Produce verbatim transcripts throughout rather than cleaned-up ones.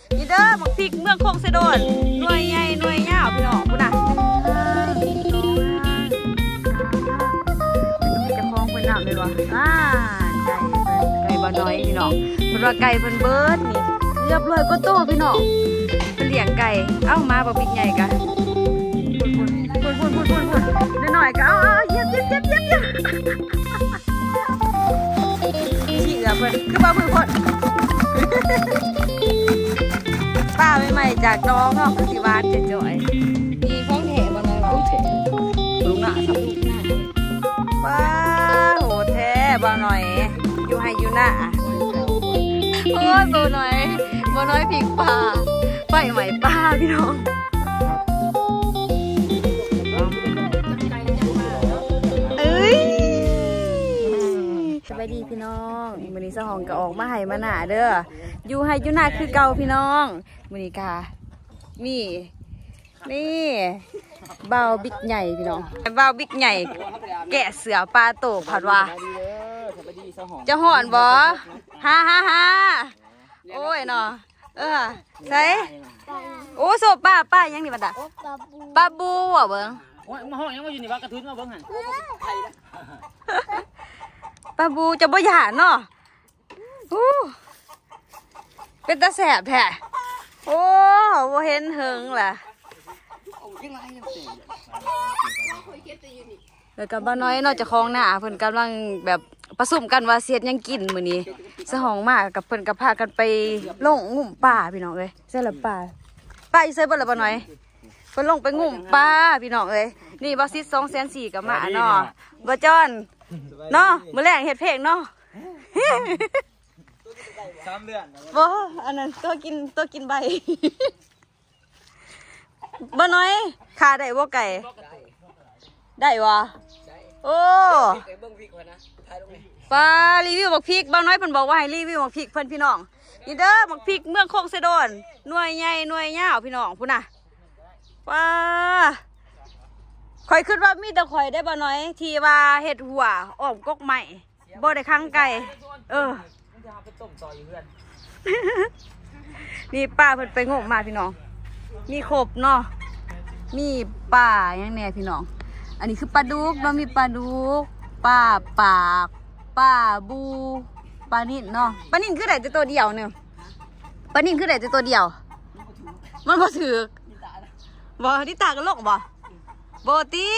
นี่เด้อหมักพริกเมืองโคกเซโดนหน่วยใหญ่หน่วยยาวพี่น้องพูดนะมีจะคล้องเพิ่นน้ำเลยวะอ่าไก่ไก่บ่น้อยพี่น้องเพิ่นว่าไก่เพิ่นเบิดนี่เรียบร้อยก็โตพี่น้องเป็นเลี้ยงไก่เอ้ามาบ่บิ๊กใหญ่กะพุ่นพุ่นพุ่นพุ่นพุ่นพุ่นหน่อยๆก็เอาเอาเย็บเย็บเย็บเย็บเย็บฉีกอะเพิ่นคือบ่มือคนป้าใหม่ๆจากน้องเนาะคือสิวานเจ๋จ่อยมีพ้องแถบ่น้อยพ้องแถลุงหน้าครับลุงหน้าป้าโหแท้บ่หน่อยอยู่ให้อยู่หน้าโอ้ยบ่หน่อยบ่น้อยพริกป่าไปใหม่ป้าพี่น้องเอ้ยสบายดีพี่น้องมื้อนี้สหองก็ออกมาให้มาหน้าเด้ออยู่ให้อยู่หน้าคือเก่าพี่น้องมื้อนี้ค่ะมีนี่เบาบิ๊กใหญ่พี่น้องเบาบิ๊กใหญ่แกะเสือปลาโตผัดว่าจะห่อนบ่ฮ่าฮ่าฮ่าโอ้ยเนาะเออใส่โอ้โซป้าป้ายังนี่บัดอ่ะปลาบูอ่ะเบิ้งมาห้องยังมาอยู่นี่ว่ากระทุนมาเบิ้งหันปลาบูจะบ่หยาดเนาะเป็นตาแสบแท้โอ้บ่เห็นเหิงล่ะแล้วกับบ้านน้อยนอกจากคลองหน้าเพิ่นกำลังแบบผสมกันว่าเสียดยังกินมื้อนี้สหองมากกับเพิ่นก็พากันไปลงงุ่มป่าพี่น้องเอ้ยใช่ละป่าป่าอีเซ่เบิ่นละบ่น้อยเพิ่นลงไปงุ่มป่าพี่น้องเอ้ยนี่บ่ซิด สองแสนสี่กับมาเนาะบ่จอนเนาะมื้อแรกเฮ็ดเพลงเนาะสามเดือนบ่อันนั้นตัวกินตัวกินใบบ่น้อยขาได้บ่ไก่ได้วะโอ้ปลารีวิวหมักพริกบ้างน้อยเพิ่นบอกว่าให้รีวิวหมักพริกเพิ่นพี่น้องนี่เด้อหมักพริกเมืองโคกเซโดนหน่วยใหญ่หน่วยยาวพี่น้องพูดนะปลาข่อยคิดว่ามีแต่ข่อยได้บ้างน้อยที่ว่าเห็ดหัวอ้อมกกใหม่บ่ได้ข้างไก่เออนี่ป้าเพิ่นไปงมมาพี่น้องมีขบเนาะมีป่าอย่างแน่พี่น้องอันนี้คือปลาดุกเรามีปลาดุกปลาปากปลาบูปลานิ่นเนาะปลานิ่นคือได้แต่ตัวเดียวเนี่ยปลานิ่นคือได้แต่ตัวเดียวมันบ่ถือบ่ที่ตากระโลกบ่บ่ตี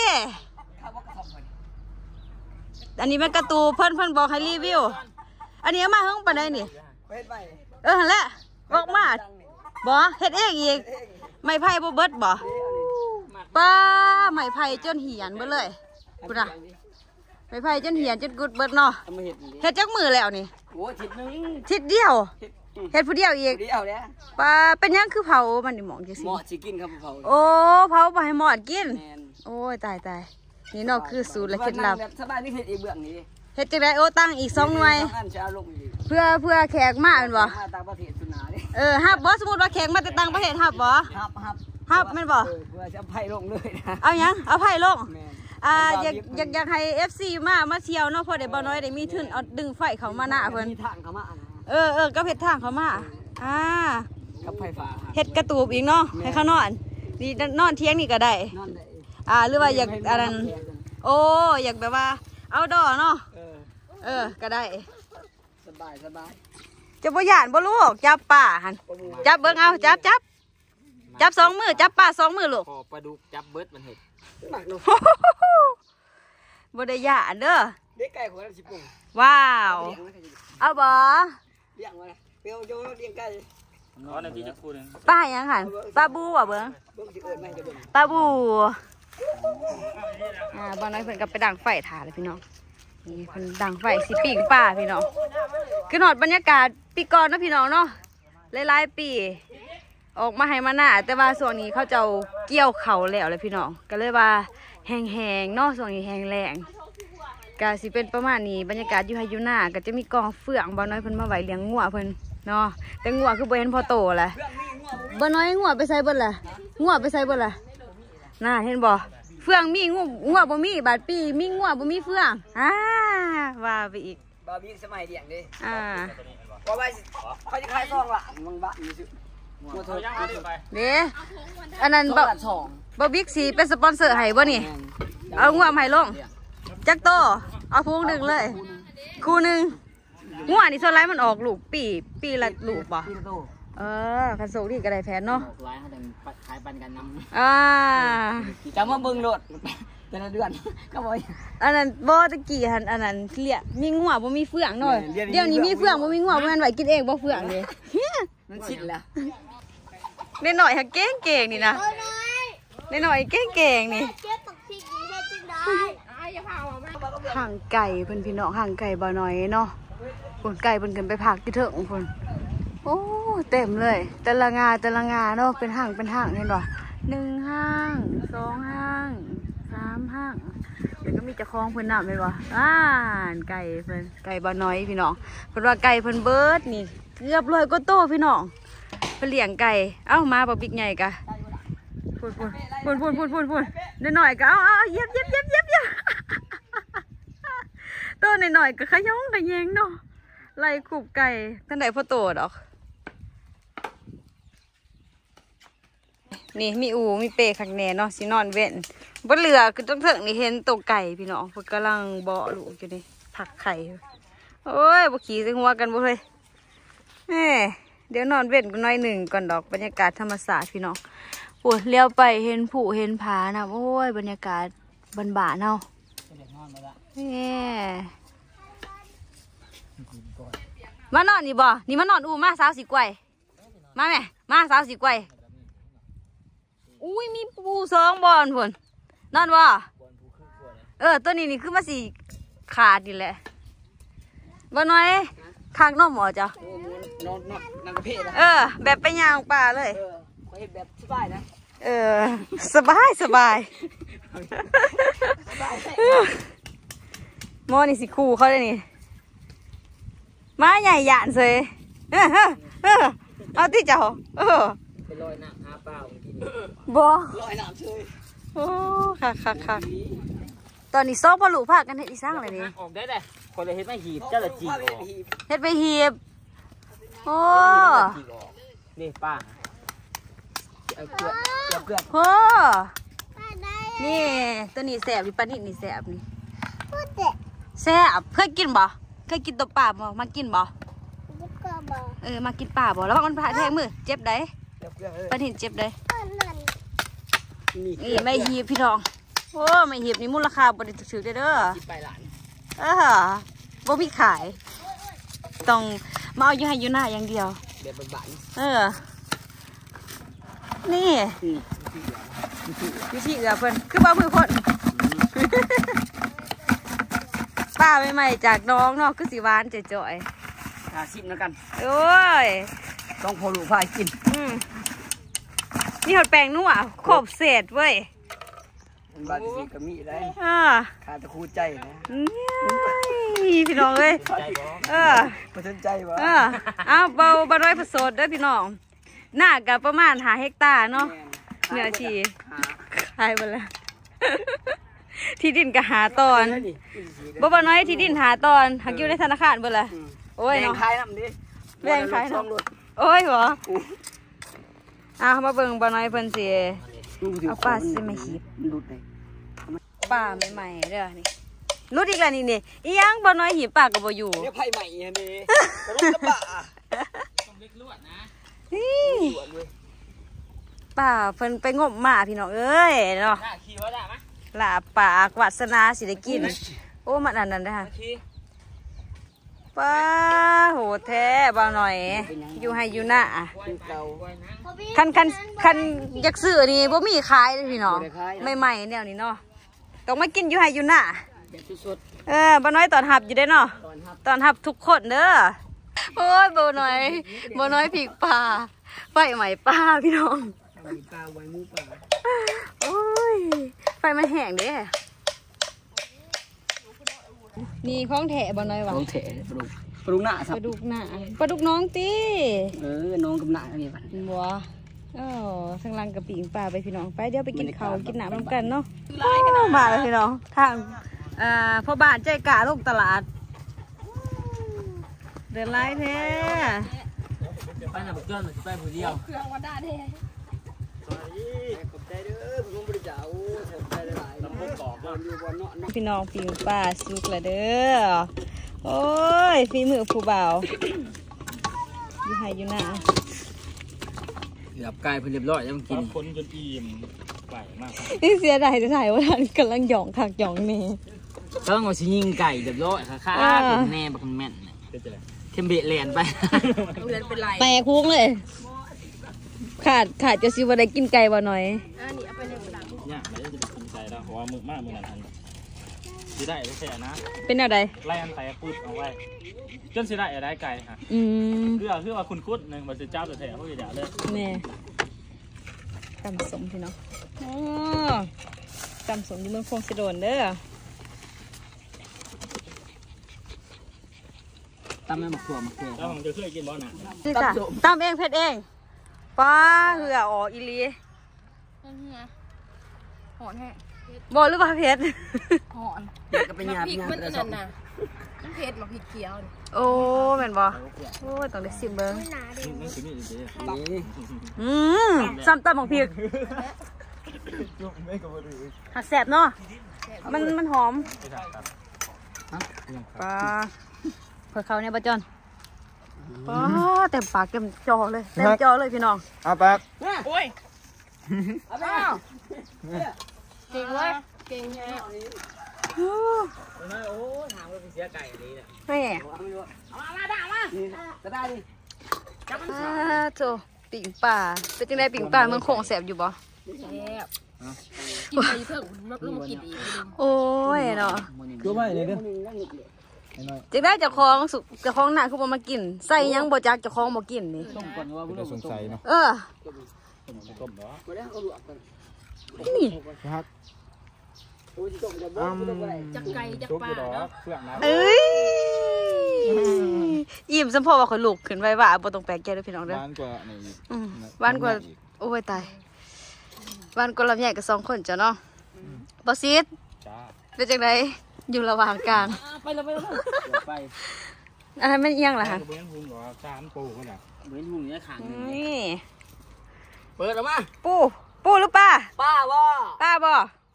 อันนี้มันกระตูเพิ่นเพิ่นบอกให้รีวิวอันนี้มาเพิ่งปานใดนี่เออหั่นแหละบอกมาบ่เฮ็ดเองอีกไม้ไผ่บ่เบิดบ่ป้าไม้ไผ่จนเหียนเบิดเลยกูน่ะไม้ไผ่จนเหียนจนกุดเบิดเนาะเฮ็ดจักมือแล้วนี่โอ้ทิศนึงทิศเดียวเฮ็ดผู้เดียวอีกเดียวเนี่ยป้าเป็นยังคือเผามันนี่หมองจังซี่หมอดสิกินครับเผาโอ้เผาบ่ให้หมอดกินโอ้ยตายตายนี่เนาะคือสูตรและเคล็ดลับสบายนี่เฮ็ดอีกเบื้องนี้เฮ็ดจังได๋โอ้ตั้งอีกสองหน่วยเพื่อเพื่อแขกมาแม่นบ่เออฮับบ่สมมุติว่าแขกมาแต่ต่างประเทศฮับบ่ฮับฮับฮับแม่นบ่เพื่อจะไผ่ลงเลยนะเอาหยังเอาไผ่ลงอ่าอยากอยากอยากให้ เอฟ ซี มามาเที่ยวเนาะพอได้บ่น้อยได้มีทุนเอาดึงไฟเข้ามาหน้าเพิ่นมีทางเข้ามาเออเออก็เฮ็ดทางเข้ามาอ่ากับไฟฟ้าเฮ็ดกระตูบอีกเนาะให้เขานอนนี่นอนเที่ยงนี่ก็ได้นอนได้อ่าหรือว่าอยากอันนั้นโอ้อยากแบบว่าเอาดอเนาะเออเออก็ได้สบายสบายจะบ่ย่านบ่ลูกจับป่าหั่นจับเบิ่งเอาจับจับจับสองมือจับป่าสองมือลูกพอปลาดุกจับเบิดมันเห็ดบ่ได้ย่านเด้อเด็กไก่ของเราสิปุ่งว้าวเอาบ่เลี้ยงมาเปียวโยเลี้ยงไก่อ๋อนาทีจะพูดป้ายังหั่นป้าบูอ่ะเบิ่งป้าบูอ่าบ่น้อยเพิ่นก็ไปดังไฟถ่าเลยพี่น้องนี่เพิ่นดังไฟสิปิ้งป่าพี่น้องคือหอดบรรยากาศปีก่อนนะพี่น้องเนาะหลายๆปีออกมาให้มาหน้าแต่ว่าส่วนนี้เขาจะเกี่ยวเข่าแล้วเลยพี่น้องก็เลยว่าแห้งๆเนาะส่วนนี้แห้งแรงก็สิเป็นประมาณนี้บรรยากาศอยู่ให้อยู่หน้าก็จะมีกองเฟื่องบ่น้อยเพิ่นมาไหวเลี้ยงงัวเพิ่นเนาะแต่งัวคือบ่เห็นพอโตแหละบ่น้อยงัวไปใส่เบิดล่ะงัวไปใส่เบิดล่ะน่าเห็นบ่เฟื่องมีงูงัวบ่มีบาดปีมีงัวบ่มีเฟื่องอ่าว่าไปอีกบ่มีสมัยเลี้ยงดิอ่าเพราะว่าเขาจะขายซองละบางบ้านนี่สิเขาย่างมาดิไปเด้อันนั้นบ่บ่บิ๊กซีเป็นสปอนเซอร์ให้บ่นี่เอางัวมาให้ลงจักโตเอาพุงหนึ่งเลยคู่หนึ่งงัวนี่ส่วนไรมันออกลูกปีปีละลูกบ่เออคันโซนี่ก็ได้แผนเนาะร้ายเขาแต่ขายปันกันน้ำอ่าจำว่าเบิ่งโลดแต่ละเดือนก็บ่อยอันนั้นบ่ตะกี้หันอันนั้นเลี้ยมีงัวบ่มีเฟืองเนาะเดี๋ยวนี้มีเฟืองบ่มีงัวบ่แม่นไว้กินเองบ่เฟืองนี่มันชิดแล้วเล่นหน่อยฮะเก่งเก่งนี่นะเล่นหน่อยเก่งเก่งนี่ห่างไก่เพิ่นพี่น้องห่างไก่บ่น้อยเนาะคนไก่เพิ่นขึ้นไปผักที่เถิงเพิ่นโอ้เต็มเลยแต่ละงาแต่ละงาเนาะเป็นห่างเป็นห่างเห็นบ่หนึ่งห้างสองห้างสามห้างเดี๋ยวก็มีเจ้าของเพิ่นนำเลยบ่อ่าไก่เพิ่นไก่บ่น้อยพี่น้องเพิ่นว่าไก่เพิ่นเบิดนี่เกือบร้อยกว่าโตพี่น้องเพิ่นเลี้ยงไก่เอ้ามาบ่บิ๊กใหญ่กะพูนพูนพูนพูนพูนพูนพูนหน่อยๆก็เอาเอาเย็บเย็บเย็บเย็บเย็บตัวหน่อยๆก็ขยงขยงเนาะไล่ขูบไก่ท่านใดพ่อโตดอกนี่มีอูมีเปขักแน่เนาะสินอนเว้นบนเรือคือต้องเถิงนี่เห็นตัวไก่พี่น้องเพิ่นกำลังเบาะลูกอยู่นี่ผักไข่โอ้ยบ่ขี่สิหัวกันบ่เลยแหมเดี๋ยวนอนเว้นกันหน่อยหนึ่งก่อนดอกบรรยากาศธรรมศาสตร์พี่น้องปวดเลี้ยวไปเห็นผู้เห็นผานะโอ้ยบรรยากาศบ้านๆเนาะนี่มานอนนี่บ่นี่มานอนอูมาสาวสีกวยมาแม่มาสาวสีกวยอุ้ยมีปูสองบอลพุ่นนอนบ่เออตัวนี้นี่คือมาสีขาดนี่แหละบ่น้อยข้างนอกหมอจ้ะนอนนอนนั่งกระเพาะเออแบบไปย่างป่าเลยเออเขาเห็นแบบสบายนะเออสบายสบายมอนี่สิคู่เขาเลยนี่มาใหญ่หยานเลยเออเออเอาที่เจ้าเออไปลอยน้ำหาเปล่ากินบ่ลอยน้ำเฉยโอ้คักคักคักตอนนี้ซ้อมพอลูกพากันเฮ็ดอีสร้างอะไรนี่ออกได้เลยคนเลยเห็นไม่หีบเจ้าละจีออกเฮ็ดไปเหีบโอ้นี่ป้าเอาเกลือเอาเกลือโหนี่ตัวนี้แสบนี่ปลานิ่นี่แสบนี่แสบเคยกินบ่เคยกินตัวป่าบ่มากินบ่เออมากินป่าบ่แล้วมันผ่าแทงมือเจ็บได้ปลานิ่เจ็บได้นี่ไม่หีบพี่น้องโอ้ไม่หีบนี่มูลค่าบ่ได้ถูกๆเด้อกินไปหลานเออบ่มีขายต้องมาเอาอยู่ให้อยู่หน้าอย่างเดียวเดี๋ยวบ้านเออนี่วิธีเอือเพิ่นคือบ่มือคนป้าใหม่ๆจากน้องเนาะคือสีหวานจ่อยหาซิมแล้วกันๆโอ้ยต้องพอลูกพายกินอืมนี่หดแปลงนัวขอบเศษเว้ยบ้านสีก็มีได้อ่าขาตะคูใจนะนี่พี่น้องเอ้ยเออประทับใจวะเออเอาเบาบาร้อยผสดเด้อพี่น้องหน้ากับประมาณหาเฮกตาร์เนาะเหนือชีขายไปแล้วที่ดินก็หาตอนบ่บ่น้อยที่ดินหาตอนหักอยู่ในธนาคารเบิ่ละโอ้ยแบ่งเนาะขายน้ำดิแบ่งขายเนาะโอ้ยบ่อ่ะมาเบิ่งบ่น้อยเพิ่นสิเอาปลาสิมาหีบดูดเลยปลาใหม่ๆเด้อนี่รู้อีกแล้วนี่นี่อีหยังบ่น้อยหีบปลาก็บ่อยู่เนี่ยไผ่ใหม่อันนี้กระโดดกระบะต้องเล็กลวดนะนี่ลวดเลยป้าเพิ่นไปงมมาพี่น้องเอ้ยเนาะน่าขี่ว่าได้ไหมลาปากวาสนาสิได้กินโอ้มันอันนั้นนะฮะขี่ป้าโหแท้บ่าวหน่อยอยู่ให้อยู่หน้าคือเก่าคันคันคันอยากซื้อนี่บ่มีขายเลยพี่น้องใหม่ๆแนวนี้เนาะต้องมากินอยู่ให้อยู่หน้าแบบสดเออบ่าวน้อยตอนหับอยู่ได้เนาะๆตอนครับตอนหับทุกคนเด้อโอ้ยบ่าวน้อยบ่าวน้อยผีกป่าไฟใหม่ป่าพี่น้องไว้ปลาไว้หมูปลาโอ้ยไฟมันแห้งเด้นี่ของแถะบ่น้อยวะน้องเถะปลุกปลุกหน้าสัปบลาดุกหน้าปลาดุกน้องตีเออน้องกับหน้านี่บัดบัวอ๋อทางลังกระปิงปลาไปพี่น้องไปเดี๋ยวไปกินข้าวกินน้ำร่วมกันเนาะมาเลยพี่น้องทางอ่าพ่อบ้านใจกล้าลงตลาดเดินไล่แท้ไปหน้าบุกเกินไปผู้เดียวเครื่องมาได้แท้ขอบใจเด้อผมบริจาคโอ้ขอบใจหลายๆน้ำมันกรอบมันอยู่บนเนาะพี่น้องปีงป่าสุกละเด้อโอ้ยฝีมือผู้บ่าวอยู่ไห้อยู่หน้าเกือบกลายเป็นเรียบร้อยแล้วมันกินคนจนอิ่มไหวมากนี่เสียดายจะถ่ายว่าท่านกำลังหยองคักหยองนี่ต้องเอาชิ้นยิงไก่เรียบร้อยค่ะค่ะอ่าเป็นแน่บักแม่นเป็นจะไรเทมเบะแลนไปเรียนเป็นไรแตกคุกเลย ขาดขาดจะซิวได้กินไก่บ่หน่อยอ่านี่เอาไปในกระดังเนี่ยไม่ได้จะเป็นกินใจแล้วเพราะว่ามือมากมือนั้นทันสิได้แค่นะเป็นอะไรไล่อันแต่พูดเอาไว้จนสิได้ได้ไก่ค่ะอืมเพื่อเพื่อว่าคุณคุดหนึ่งมันจะเจ้าตัวแถวเขาอย่าเลยแม่ตำสมพี่น้องอ๋อตำสมอยู่เมืองคงสิโดนเด้อตำแม่หมักถั่วหมักเกลือแล้วผมจะเคยกินบ่น่ะนี่จ้ะตำเองเผ็ดเองป้าเหืออ๋ออีหลีนั่นไงหอนแห้บ่หรือว่าเผ็ดหอนก็เป็นหยาบพริกหยาบมันกระอันสอนั้บนน่ะมันเผ็ดมาพริกเขียวนี่โอ้แม่นบ่โอ้ยต้องได้ชิมเบิ่งนั่นคือมีอีกเดียวนี่อืมซ้ำตำบักพริกหักแสบเนาะมันมันหอมฮะปลาเผื่อเขาเนี่ยป้าจอนปลาเต็มปากเต็มจอเลยเต็มจอเลยพี่น้องเอาแป๊บโอ้ยเอาไปเก่งเลยเก่งแฮะโอ้ยถามว่าเป็นเสียไก่นี้เนี่ยแม่เอามาได้มาจะได้ดิปลาโจปิ่งป่าเป็นจังไดปิ่งป่าเมืองโขงแสบอยู่บ่แซ่บกินไปเถอะลงมากินอีกโอ้ยเนาะดูไม่เลยเด้อจังได้เจ้าของสุเจ้าของหน้าคือบ่มากินใส่หยังบ่จักเจ้าของบ่กินนี่ต้มก่อนว่าจะสงสัยเนาะเออต้มเนาะไม่ได้เขาลวกกันนี่ครับโอ้ยต้มจะบ่ต้มอะไรจักไก่จักซุปปลาอยู่ดอกเนาะเฟื่องนะเอ้ยยิ้มสมพอว่าข่อยลุกขึ้นไว้ว่าบ่ต้องแปลกใจเด้อพี่น้องเด้อบ้านกว่าในอืมหวานกว่าโอ้ยตายหวานกว่าลำไยกับสองคนจ้ะเนาะบอสิดจ้าเป็นจังไดอยู่ระหว่างกลางไปเลยไปเลยไปอันนั้นมันเอียงเหรอคะเบ้นพุงหรอจานปูก็น่ะเว้นหุ่นเนี่ยขังนี่เปิดออกมาปูปูหรือป้าป้าบ่ป้าบ่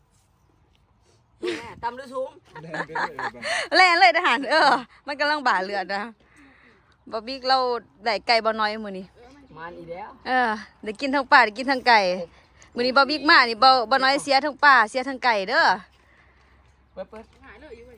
ตำด้วยสูงแดงก็เลยแบบแล่นเลยทหารเออ มันกำลังบ่าเลือดนะบอบบี้เราได้ไก่บ่น้อยมื้อนี้มันอีแล้วเออได้กินทั้งป้าได้กินทั้งไก่มื้อนี้บอบบี้มานี่บ่บ่น้อยเสียทั้งป้าเสียทั้งไก่เด้อเปิดเปิดหายเลยอยู่เว้ย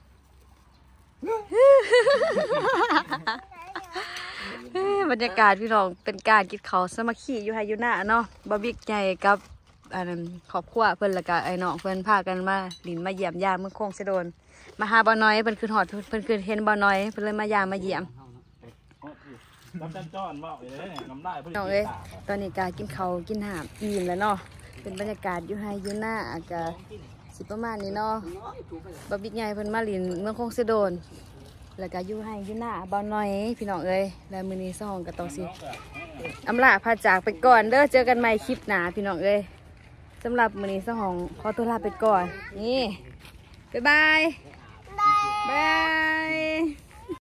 เฮ้ยบรรยากาศพี่น้องเป็นการกินข้าวสามัคคีอยู่ไฮยูน่าเนาะบอบบี้ใหญ่กับอันนั้นครอบครัวเพิ่นแล้วก็ไอ้น้องเพิ่นพากันมาหลินมาเยี่ยมยามเมืองโคงเสะโดนมาหาบ่น้อยเพิ่นคือฮอดเพิ่นคือเห็นบ่น้อยเพิ่นเลยมายามมาเยี่ยมน้ำจันจ้อนบอกเลยน้ำได้เพื่น้องเอ้ยตอนนี้ก็กินข้าวกินหามอิ่มแล้วเนาะเป็นบรรยากาศอยู่ไฮยูน่าก็สิประมาณนี้เนาะบอบบี้ใหญ่เพิ่นมาหลินเมืองโคงเสะโดนแล้วก็อยู่ไฮยูน่าบ่น้อยพี่น้องเอ้ยแล้วมื้อนี้ซ่องก็ต้องสิอำลาพาจากไปก่อนเด้อเจอกันใหม่คลิปหน้าพี่น้องเอ้ยสำหรับมื้อนี้ซ่องขอตัวลาไปก่อนนี่บ๊ายบายบาย